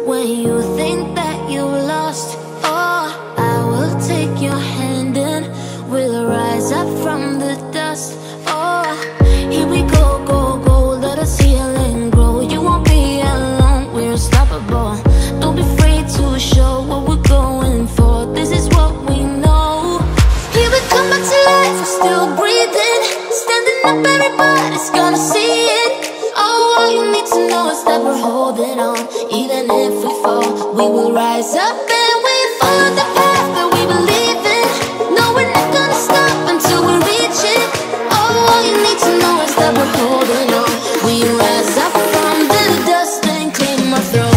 When you think that you lost, oh, I will take your hand and we'll rise up from the dust. Oh, here we go, go, go, let us heal and grow. You won't be alone, we're unstoppable. Don't be afraid to show what we're going for. This is what we know. Here we come back to life, we're still breathing. Standing up, everybody's gonna see it. Oh, all you need to know is that we're holding on. Even if we fall, we will rise up and we follow the path that we believe in. No, we're not gonna stop until we reach it. Oh, all you need to know is that we're holding on. We rise up from the dust and claim our throne.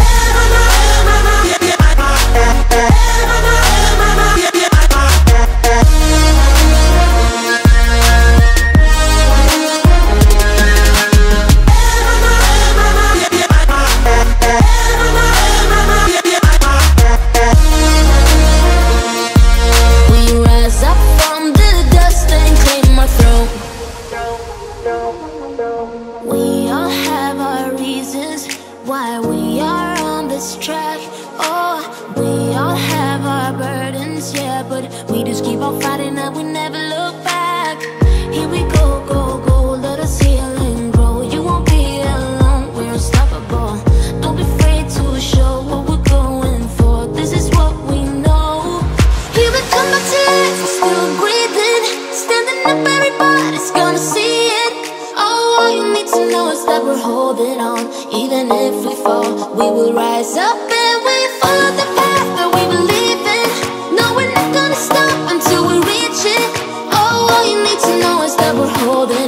We all have our reasons why we are on this track. Oh, we all have our burdens, yeah, but we just keep on fighting and we never look back. Here we go, go, go, let us heal and grow. You won't be alone, we're unstoppable. Don't be afraid to show what we're going for. This is what we know. Here we come back to life, we're still breathing. Standing up, everybody's gonna see it. Oh, all you need to know is that we're holding on. Even if we fall, we will rise up and we follow the path that we believe in. No, we're not gonna stop until we reach it. Oh, all you need to know is that we're holding on.